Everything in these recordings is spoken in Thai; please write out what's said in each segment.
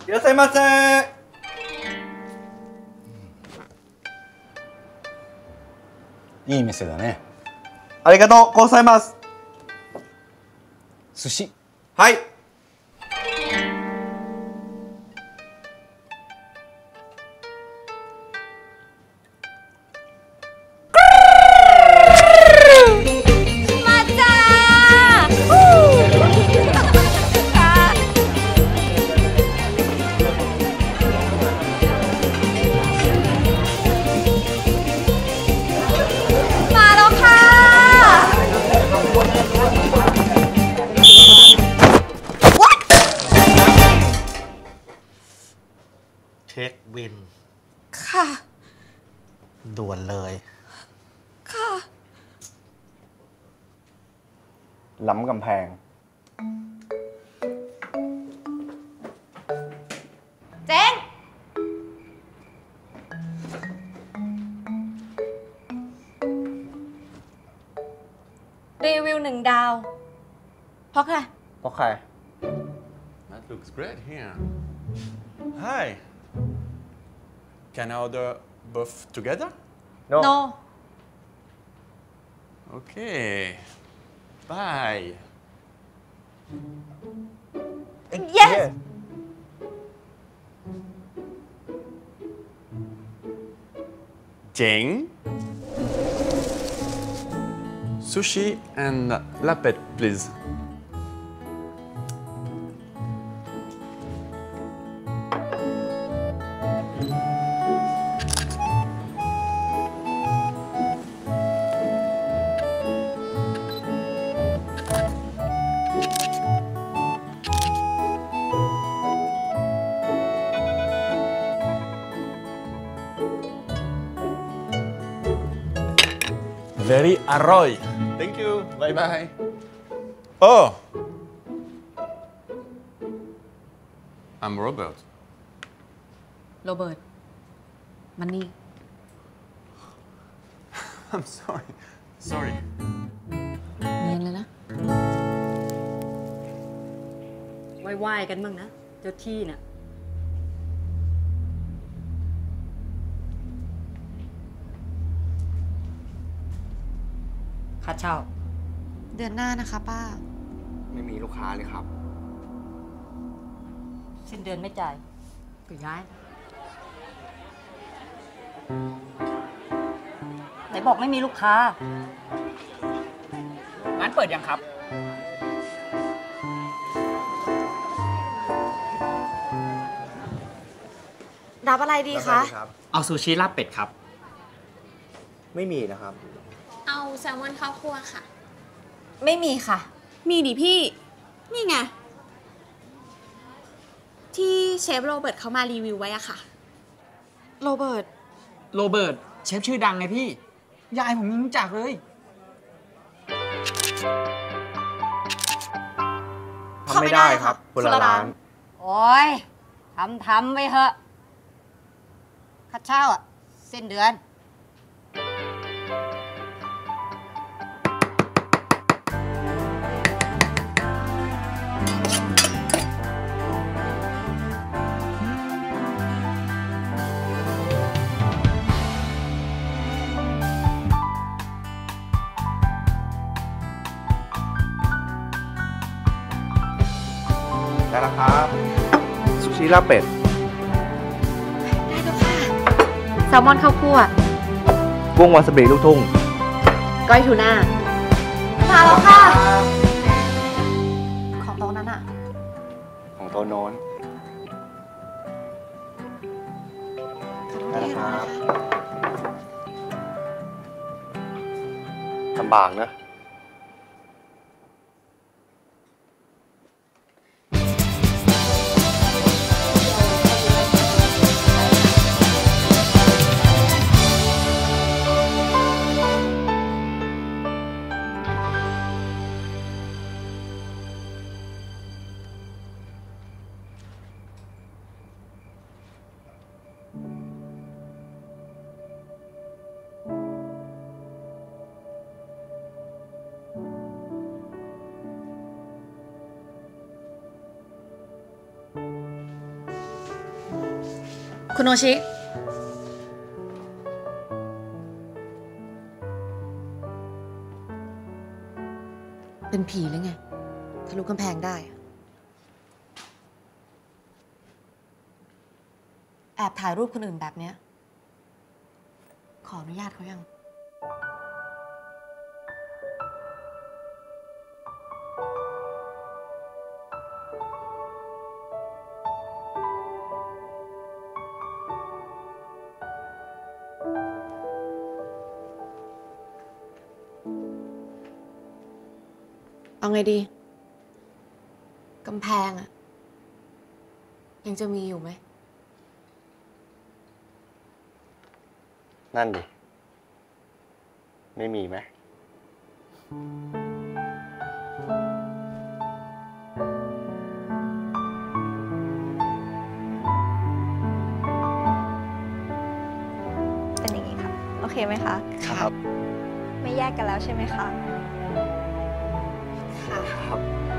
いらっしゃいませ。 いい店だね。 ありがとうございます。 寿司。 はい。 มาจ้ามาแล้วค่ะเช็คบินค่ะด่วนเลยค่ะล้ำกำแพงเจ๊งรีวิว1 ดาว เพราะใครเพราะใคร That looks great here. Hi. Can I order both together? no Okay. Bye. yes Jane. Sushi and lapet, please. Very arroy. Thank you. Bye bye. Oh. I'm Robert. โรเบิร์ตมันนี่ I'm sorry. Sorry. เนียนเลยนะไหว้ๆกันบ้างนะ เจ้าที่น่ะค่าเช่าเดือนหน้านะคะป้าไม่มีลูกค้าเลยครับสิ้นเดือนไม่จ่ายก็ย้าย ไหนบอกไม่มีลูกค้าร้านเปิดยังครับรับอะไรดีคะเอาซูชิลาบเป็ดครับไม่มีนะครับเอาแซลมอนข้าวคั่วค่ะไม่มีค่ะมีดิพี่ นี่ไง ที่เชฟโรเบิร์ตเขามารีวิวไว้อะค่ะโรเบิร์ตโรเบิร์ตเชฟชื่อดังไงพี่ ยายผมยังรู้จักเลยทำไม่ได้ครับคนละร้านโอ้ยทำไปเถอะค่าเช่าอ่ะ สิ้นเดือนได้แล้วครับซูชิลาบเป็ดได้แล้วค่ะ แซลมอนข้าวคั่วกุ้งวาซาบิลูกทุ่งก้อยทูน่า มาแล้วค่ะ ของโต๊ะนั้นอะของโต๊ะโน้น ได้แล้วครับลำบากนะพคุณโอชิ เป็นผีหรือไงทะลุกำแพงได้ แอบถ่ายรูปคนอื่นแบบเนี้ย ขออนุญาตเขายัง เอาไงดี กำแพงอะยังจะมีอยู่ไหมนั่นดิ ไม่มีไหมเป็นอย่างนี้ค่ะ โอเคไหมคะครับไม่แยกกันแล้วใช่ไหมคะค่ะครับ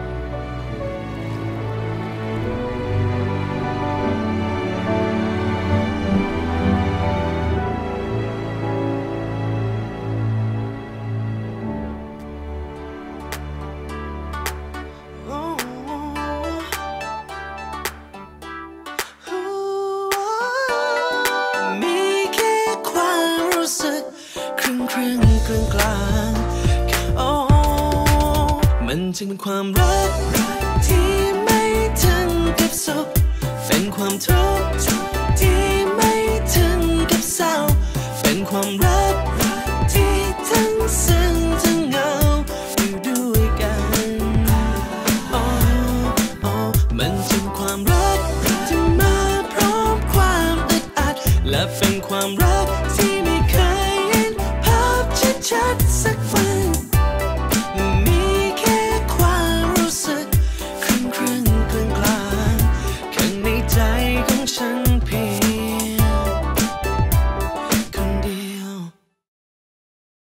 มีแค่ความรู้สึกครึ่งกลางโอ้มันจึงเป็นความรักที่ไม่ถึงกับสุขเป็นความทุกข์